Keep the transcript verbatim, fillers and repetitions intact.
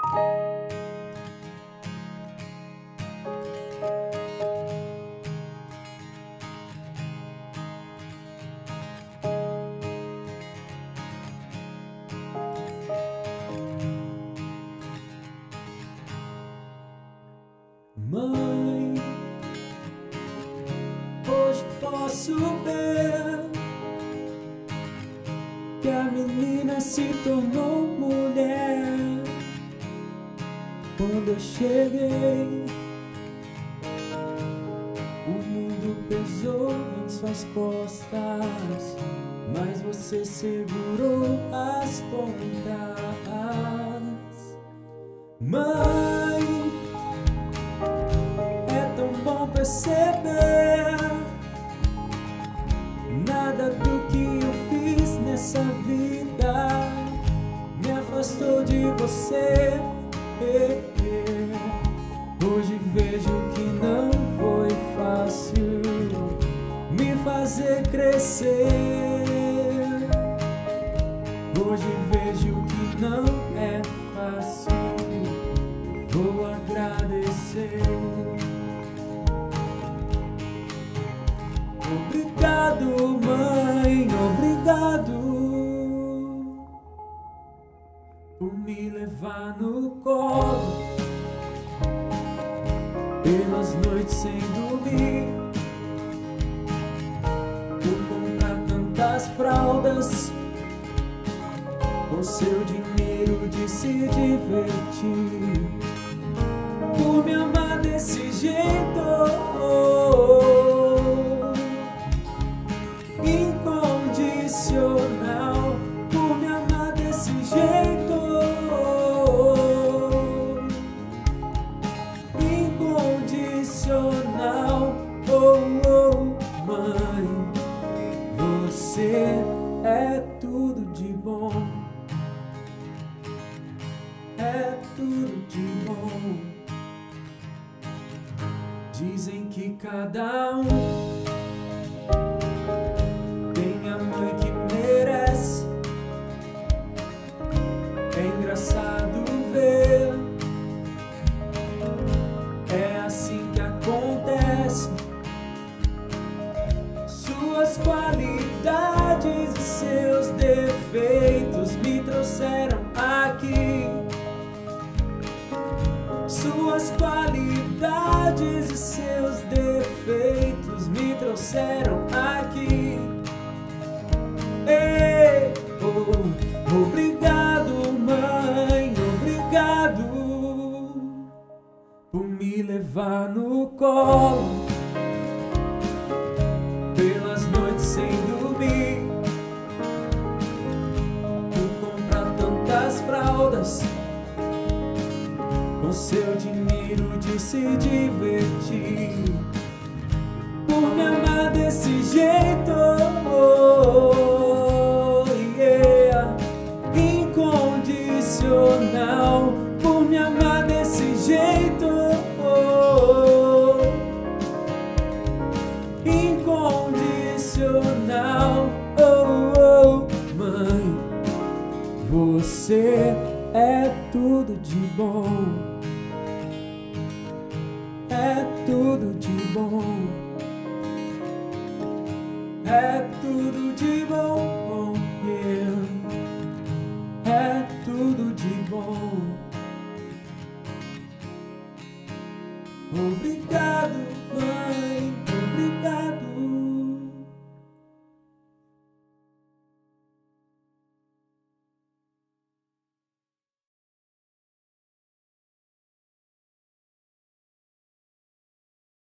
Mãe, hoje posso ver que a menina se tornou mulher. Quando eu cheguei, o mundo pesou em suas costas, mas você segurou as pontas. Mãe, é tão bom perceber nada do que eu fiz nessa vida me afastou de você. Hoje vejo que não foi fácil me fazer crescer. Hoje vejo que não é fácil, vou agradecer. Obrigado, mãe, obrigado por me levar no colo, pelas noites sem dormir, por comprar tantas fraldas, com seu dinheiro de se divertir, por me amar desse jeito incondicional, por me amar desse jeito incondicional. Oh, oh, mãe, você é tudo de bom, é tudo de bom. Dizem que cada um tem a mãe que merece. É engraçado ver, é assim que acontece. Suas qualidades e seus defeitos me trouxeram aqui. Suas qualidades e seus defeitos me trouxeram aqui. Ei, oh, obrigado, mãe, obrigado por me levar no colo, pelas noites sem dormir, por comprar tantas fraldas, com seu dinheiro de se divertir, por me amar desse jeito, oh, yeah, incondicional, por me amar desse jeito, oh, incondicional. Oh, oh, mãe, você é tudo de bom, é tudo de bom, é tudo de bom, yeah. É tudo de bom. Obrigado.